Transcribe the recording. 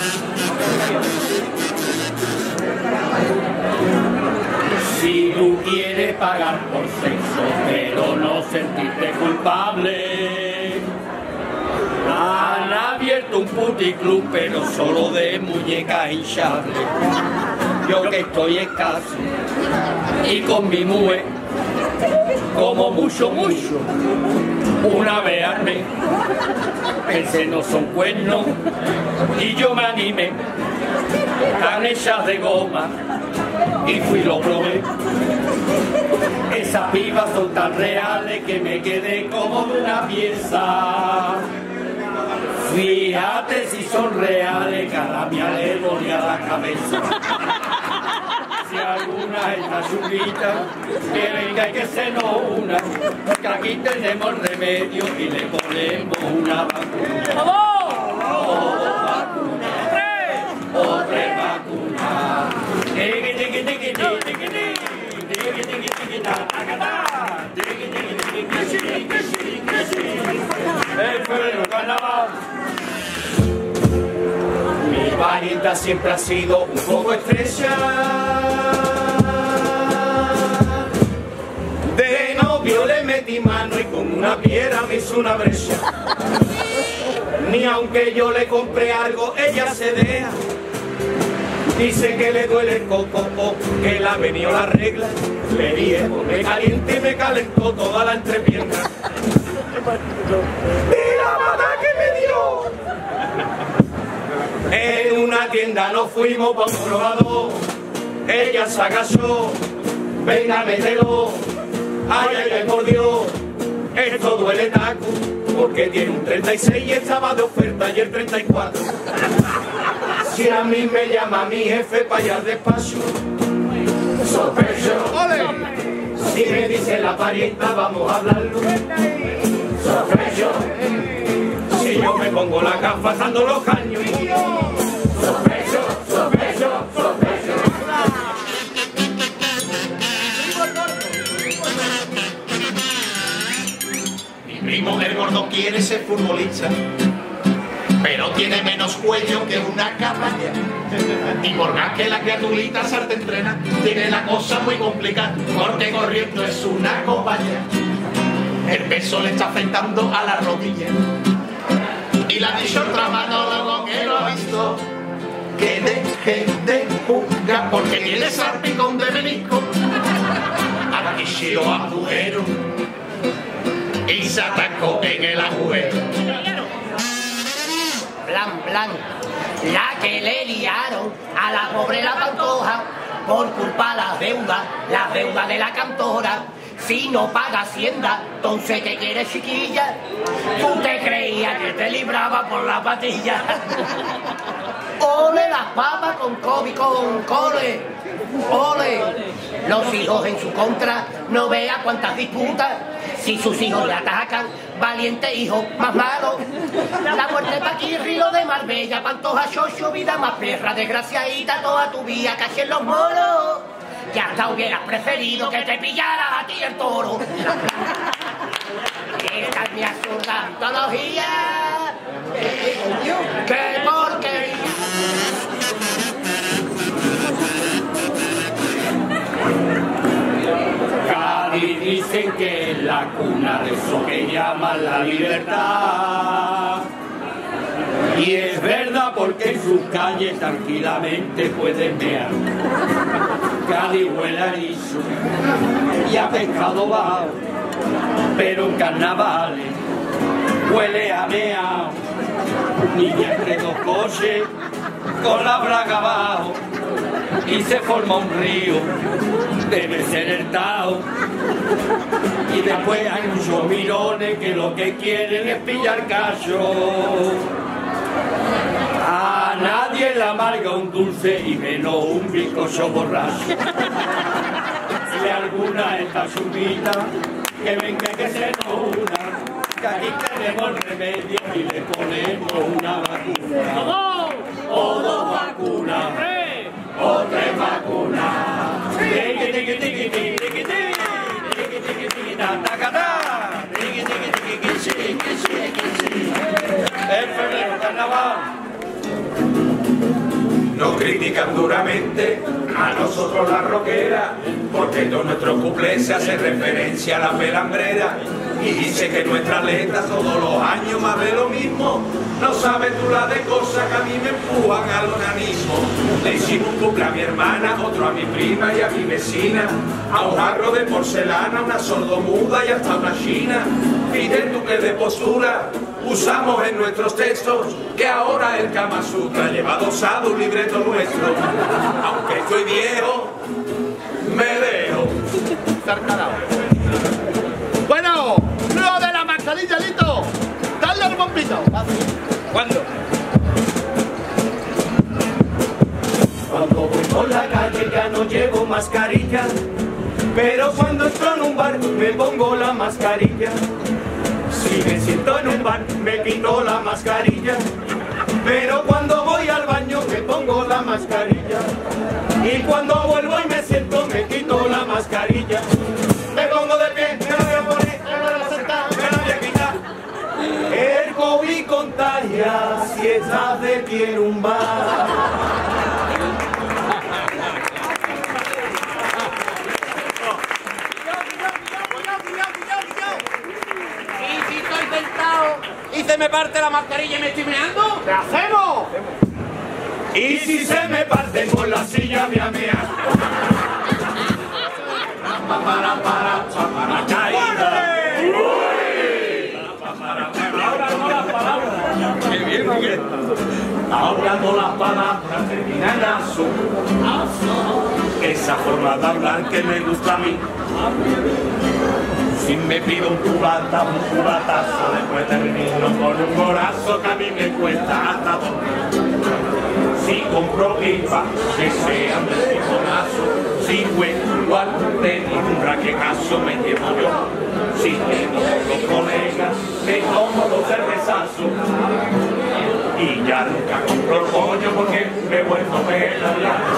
Si tú quieres pagar por sexo, pero no sentirte culpable, han abierto un puticlub, pero solo de muñecas hinchables. Yo que estoy escaso y con mi mujer, como mucho, una vez al mes, pensé no son cuernos y yo me animé, tan hechas de goma y fui lo probé. Esas pibas son tan reales que me quedé como de una pieza. Fíjate si son reales, cada mía le dolía la cabeza. Si alguna está chulita, que venga y que se nos una, que aquí tenemos remedio y le ponemos una vacuna. ¡Vamos! Otra vacuna. El febrero carnaval. Mi parienta siempre ha sido un poco estrecha. De novio le metí mano y con una piedra me hizo una brecha. Ni aunque yo le compré algo, ella se deja. Dice que le duele el coco o que le ha venido la regla. Le dije, me caliente y me calentó toda la entrepierna. ¡Y la mata que me dio! En una tienda nos fuimos para un probador. Ella se agachó, venga, mételo. Ay, ay, ay, por Dios, esto duele taco, porque tiene un 36 y estaba de oferta y el 34. Si a mí me llama mi jefe para allá al despacho, sospecho. Si me dice la parienta, vamos a hablarlo. Sospecho. Si yo me pongo la gafa dando los caños. Sospecho, sospecho, sospecho. Mi primo el gordo quiere ser futbolista, pero tiene menos cuello que una caballa. Y por más que la criaturita salte entrena, tiene la cosa muy complicada, porque corriendo es una cobaya. El peso le está afectando a la rodilla. Y le ha dicho el traumatólogo que lo ha visto, que deje de jugar, porque tiene salpicón de menisco. Aquí se lo agujero y se atacó en el agujero. Blan, la que le liaron a la pobre la Pantoja por culpa de las deudas de la cantora. Si no paga Hacienda, entonces ¿qué quieres, chiquilla? Tú te creías que te libraba por la patilla. Ole las papas con COVID, con cole. Ole, los hijos en su contra, no vea cuántas disputas. Si sus hijos le atacan, valiente hijo más malo. La muerte pa' aquí, río de Marbella, Pantoja, Xoxo, vida más perra, desgraciadita toda tu vida, casi en los moros. Que hasta hubieras preferido que te pillara a ti el toro. Esta es mi absurda mitología. ¡Qué porquería! Cádiz dicen que es la cuna de eso que llaman la libertad. Y es verdad, porque en sus calles tranquilamente pueden mear. Cádiz huele a erizo y a pescado bajo, pero en carnavales huele a meao. Niña entre dos coches con la braga abajo y se forma un río, debe ser el Tao. Y después hay muchos mirones que lo que quieren es pillar cacho. A nadie le amarga un dulce y menos un bizcocho borracho. Si alguna está subida, que venga que se nos una, que aquí tenemos remedio y le ponemos una vacuna. O dos vacunas, o tres vacunas. Tiki tiki tiki tiki tiki tiki tiki tiki ta ta ta ta. Tiki tiki tiki tiki tiki tiki. El febrero carnaval. Nos critican duramente a nosotros la roquera, porque todos nuestros cuplés se hacen referencia a la pelambrera. Y dice que nuestra letra todos los años más de lo mismo. No sabes tú la de cosas que a mí me empujan al onanismo. Le hicimos un cumple a mi hermana, otro a mi prima y a mi vecina, a un jarro de porcelana, una sordomuda y hasta una china. Fíjate tú que de postura usamos en nuestros textos, que ahora el Kama Sutra lleva adosado un libreto nuestro. Aunque estoy viejo, me dejo. Bueno, lo de la mascarilla, Lito. Dale el bombito. ¿Cuándo? Cuando voy por la calle ya no llevo mascarilla, pero cuando estoy en un bar me pongo la mascarilla. Si me siento en un bar me quito la mascarilla, pero cuando voy al baño me pongo la mascarilla. Y cuando vuelvo y me siento me quito la mascarilla. Me pongo de pie, me la voy a poner, me la voy a sentar, me la voy a quitar. El COVID contagia si estás de pie en un bar. Y si estoy sentado y se me parte la mascarilla y me estoy meando, ¿Qué hacemos? Y si se me parte por la silla voy a mear. La caída. Ahora no las palabras. Qué bien, Miguel. Ahora no las palabras terminan en aso. Esa forma de hablar que me gusta a mí. Si me pido un cubatazo, después termino con un corazo que a mí me cuesta hasta dos. Si compro pipa, que sean de piconazo. Si juego igual de ningún raquetazo me llevo yo. Si tengo los colegas, me tomo los cervezazos. Y ya nunca compro pollo porque me vuelvo pela.